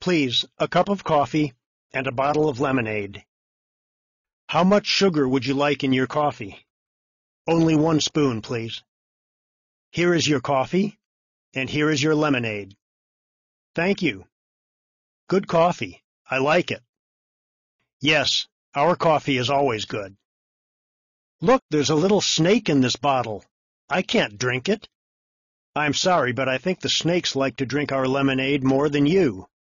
Please, a cup of coffee and a bottle of lemonade. How much sugar would you like in your coffee? Only 1 spoon, please. Here is your coffee, and here is your lemonade. Thank you. Good coffee. I like it. Yes, our coffee is always good. Look, there's a little snake in this bottle. I can't drink it. I'm sorry, but I think the snakes like to drink our lemonade more than you.